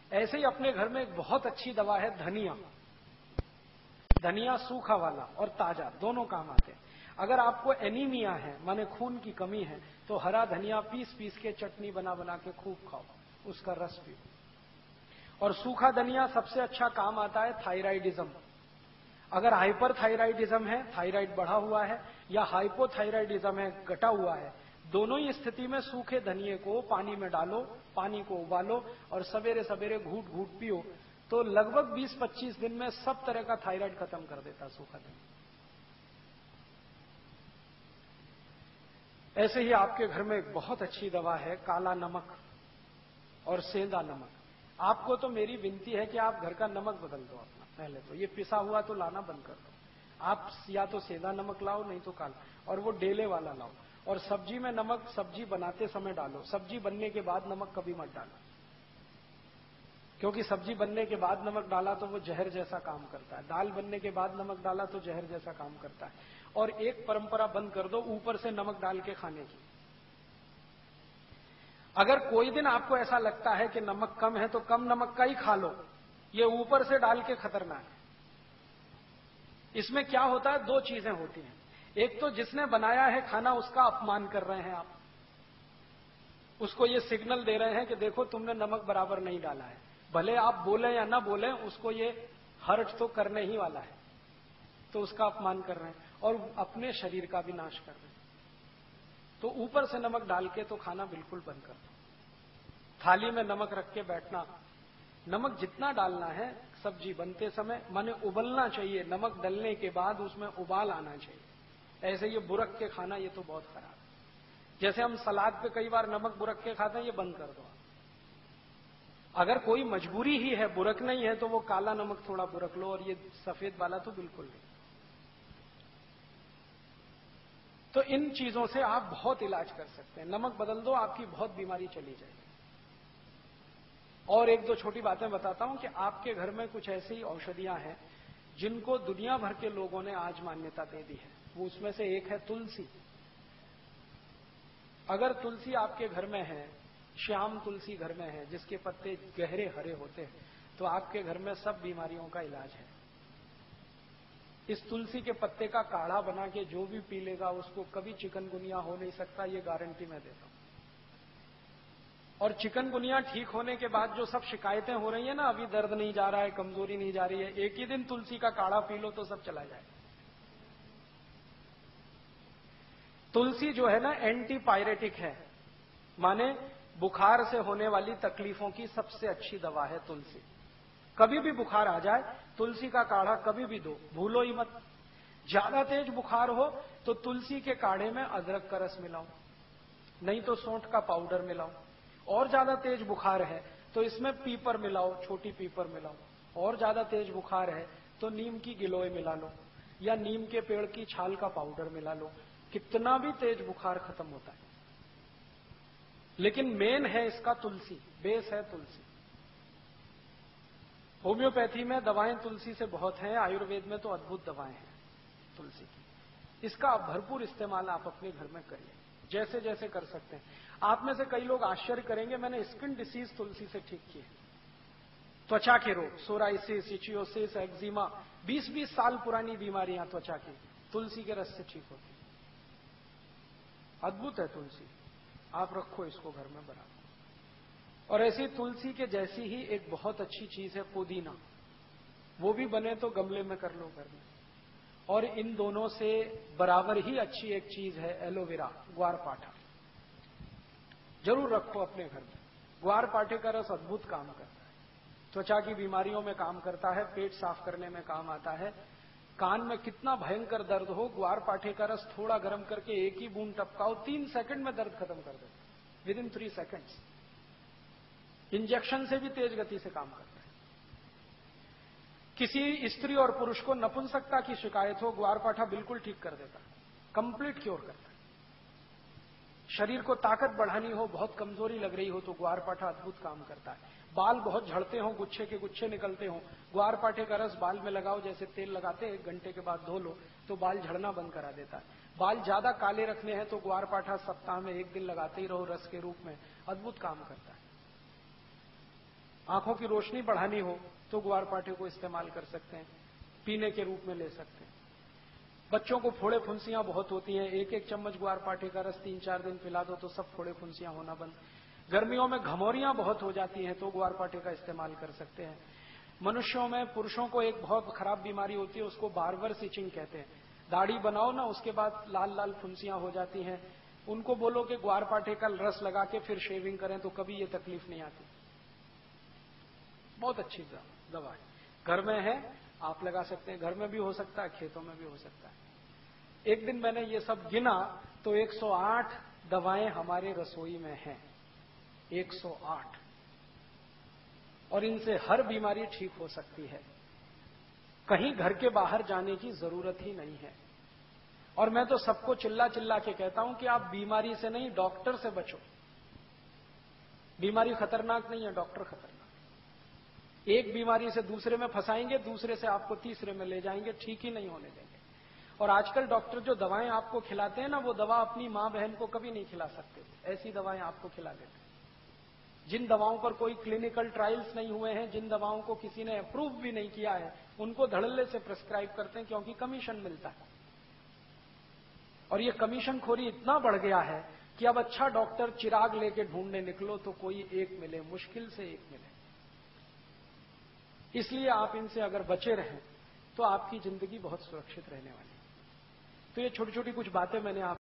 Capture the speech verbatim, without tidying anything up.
ऐसे ही अपने घर में एक बहुत अच्छी दवा है धनिया। धनिया सूखा वाला और ताजा दोनों काम आते हैं। अगर आपको एनीमिया है, माने खून की कमी है, तो हरा धनिया पीस पीस के चटनी बना बना के खूब खाओ, उसका रस पियो। और सूखा धनिया सबसे अच्छा काम आता है थायराइडिज्म। अगर हाइपरथायराइडिज्म है, थायराइड बढ़ा हुआ है, या हाइपोथायराइडिज्म है, घटा हुआ है, दोनों ही स्थिति में सूखे धनिये को पानी में डालो, पानी को उबालो और सवेरे सवेरे घूट घूट पियो, तो लगभग बीस पच्चीस दिन में सब तरह का थायराइड खत्म कर देता सूखा धनिया। ऐसे ही आपके घर में एक बहुत अच्छी दवा है काला नमक और सेंधा नमक। आपको तो मेरी विनती है कि आप घर का नमक बदल दो अपना। पहले तो ये पिसा हुआ तो लाना बंद कर दो। आप या तो सेंधा नमक लाओ, नहीं तो काला, और वो डेले वाला लाओ। और सब्जी में नमक सब्जी बनाते समय डालो, सब्जी बनने के बाद नमक कभी मत डालो, क्योंकि सब्जी बनने के बाद नमक डाला तो वो जहर जैसा काम करता है। दाल बनने के बाद नमक डाला तो जहर जैसा काम करता है। और एक परंपरा बंद कर दो ऊपर से नमक डाल के खाने की। अगर कोई दिन आपको ऐसा लगता है कि नमक कम है तो कम नमक का ही खा लो, ये ऊपर से डाल के खतरनाक है। इसमें क्या होता है, दो चीजें होती हैं। एक तो जिसने बनाया है खाना उसका अपमान कर रहे हैं आप, उसको ये सिग्नल दे रहे हैं कि देखो तुमने नमक बराबर नहीं डाला है। भले आप बोले या ना बोले, उसको ये हर्ट तो करने ही वाला है, तो उसका अपमान कर रहे हैं और अपने शरीर का भी नाश कर रहे हैं। तो ऊपर से नमक डाल के तो खाना बिल्कुल बंद कर दो। थाली में नमक रख के बैठना, नमक जितना डालना है सब्जी बनते समय, माने उबलना चाहिए, नमक डलने के बाद उसमें उबाल आना चाहिए। ऐसे ये बुरक के खाना ये तो बहुत खराब है। जैसे हम सलाद पे कई बार नमक बुरक के खाते हैं, ये बंद कर दो। अगर कोई मजबूरी ही है, बुरक नहीं है, तो वो काला नमक थोड़ा बुरक लो, और ये सफेद वाला तो बिल्कुल नहीं। तो इन चीजों से आप बहुत इलाज कर सकते हैं। नमक बदल दो, आपकी बहुत बीमारी चली जाएगी। और एक दो छोटी बातें बताता हूं कि आपके घर में कुछ ऐसी औषधियां हैं जिनको दुनिया भर के लोगों ने आज मान्यता दे दी है। वो उसमें से एक है तुलसी। अगर तुलसी आपके घर में है, श्याम तुलसी घर में है जिसके पत्ते गहरे हरे होते हैं, तो आपके घर में सब बीमारियों का इलाज है। इस तुलसी के पत्ते का काढ़ा बना के जो भी पी लेगा उसको कभी चिकनगुनिया हो नहीं सकता, ये गारंटी मैं देता हूं। और चिकनगुनिया ठीक होने के बाद जो सब शिकायतें हो रही है ना, अभी दर्द नहीं जा रहा है, कमजोरी नहीं जा रही है, एक ही दिन तुलसी का काढ़ा पी लो तो सब चला जाए। तुलसी जो है ना एंटी पायरेटिक है, माने बुखार से होने वाली तकलीफों की सबसे अच्छी दवा है तुलसी। कभी भी बुखार आ जाए, तुलसी का काढ़ा कभी भी दो, भूलो ही मत। ज्यादा तेज बुखार हो तो तुलसी के काढ़े में अदरक का रस मिलाओ, नहीं तो सौंठ का पाउडर मिलाओ। और ज्यादा तेज बुखार है तो इसमें पीपर मिलाओ, छोटी पीपर मिलाओ। और ज्यादा तेज बुखार है तो नीम की गिलोय मिला लो, या नीम के पेड़ की छाल का पाउडर मिला लो। कितना भी तेज बुखार खत्म होता है। लेकिन मेन है इसका तुलसी, बेस है तुलसी। होम्योपैथी में दवाएं तुलसी से बहुत हैं, आयुर्वेद में तो अद्भुत दवाएं हैं तुलसी की। इसका भरपूर इस्तेमाल आप अपने घर में करिए, जैसे जैसे कर सकते हैं। आप में से कई लोग आश्चर्य करेंगे, मैंने स्किन डिसीज तुलसी से ठीक किए। त्वचा के रोग, सोराइसिस, इचियोसिस, एक्जिमा, बीस बीस साल पुरानी बीमारियां त्वचा की, तुलसी के रस से ठीक होती। अद्भुत है तुलसी, आप रखो इसको घर में बना। और ऐसी तुलसी के जैसी ही एक बहुत अच्छी चीज है पुदीना, वो भी बने तो गमले में कर लो घर में। और इन दोनों से बराबर ही अच्छी एक चीज है एलोवेरा, ग्वारपाठा, जरूर रखो अपने घर में। ग्वारपाठे का रस अद्भुत काम करता है, त्वचा की बीमारियों में काम करता है, पेट साफ करने में काम आता है। कान में कितना भयंकर दर्द हो, ग्वारपाठे का रस थोड़ा गर्म करके एक ही बूंद टपकाओ, तीन सेकंड में दर्द खत्म कर देता है, within three seconds. Injection से भी तेज गति से काम करता है। किसी स्त्री और पुरुष को नपुंसकता की शिकायत हो, ग्वारपाठा बिल्कुल ठीक कर देता है, कंप्लीट क्योर करता है। शरीर को ताकत बढ़ानी हो, बहुत कमजोरी लग रही हो, तो ग्वारपाठा अद्भुत काम करता है। बाल बहुत झड़ते हो, गुच्छे के गुच्छे निकलते हो, ग्वारपाठे का रस बाल में लगाओ, जैसे तेल लगाते हैं, एक घंटे के बाद धो लो तो बाल झड़ना बंद करा देता है। बाल ज्यादा काले रखने हैं तो ग्वारपाठा सप्ताह में एक दिन लगाते ही रहो रस के रूप में, अद्भुत काम करता है। आंखों की रोशनी बढ़ानी हो तो ग्वारपाठे को इस्तेमाल कर सकते हैं, पीने के रूप में ले सकते हैं। बच्चों को फोड़े फुंसियां बहुत होती हैं, एक एक चम्मच ग्वारपाठे का रस तीन चार दिन पिला दो तो सब फोड़े फुंसियां होना बंद। गर्मियों में घमौरियां बहुत हो जाती हैं तो ग्वारपाठे का इस्तेमाल कर सकते हैं। मनुष्यों में, पुरुषों को एक बहुत खराब बीमारी होती है, उसको बार्बर इचिंग कहते हैं। दाढ़ी बनाओ ना, उसके बाद लाल लाल फुंसियां हो जाती हैं, उनको बोलो कि ग्वारपाठे का रस लगा के फिर शेविंग करें तो कभी ये तकलीफ नहीं आती। बहुत अच्छी दवा है, घर में है, आप लगा सकते हैं। घर में भी हो सकता है, खेतों में भी हो सकता है। एक दिन मैंने ये सब गिना तो एक सौ आठ दवाएं हमारे रसोई में हैं, एक सौ आठ, और इनसे हर बीमारी ठीक हो सकती है। कहीं घर के बाहर जाने की जरूरत ही नहीं है। और मैं तो सबको चिल्ला चिल्ला के कहता हूं कि आप बीमारी से नहीं, डॉक्टर से बचो। बीमारी खतरनाक नहीं है, डॉक्टर खतरनाक। एक बीमारी से दूसरे में फंसाएंगे, दूसरे से आपको तीसरे में ले जाएंगे, ठीक ही नहीं होने देंगे। और आजकल डॉक्टर जो दवाएं आपको खिलाते हैं ना, वो दवा अपनी मां बहन को कभी नहीं खिला सकते, ऐसी दवाएं आपको खिला देते हैं। जिन दवाओं पर कोई क्लिनिकल ट्रायल्स नहीं हुए हैं, जिन दवाओं को किसी ने अप्रूव भी नहीं किया है, उनको धड़ल्ले से प्रिस्क्राइब करते हैं, क्योंकि कमीशन मिलता है। और ये कमीशन खोरी इतना बढ़ गया है कि अब अच्छा डॉक्टर चिराग लेके ढूंढने निकलो तो कोई एक मिले, मुश्किल से एक मिले। इसलिए आप इनसे अगर बचे रहें तो आपकी जिंदगी बहुत सुरक्षित रहने वाली है। तो ये छोटी छोटी कुछ बातें मैंने आप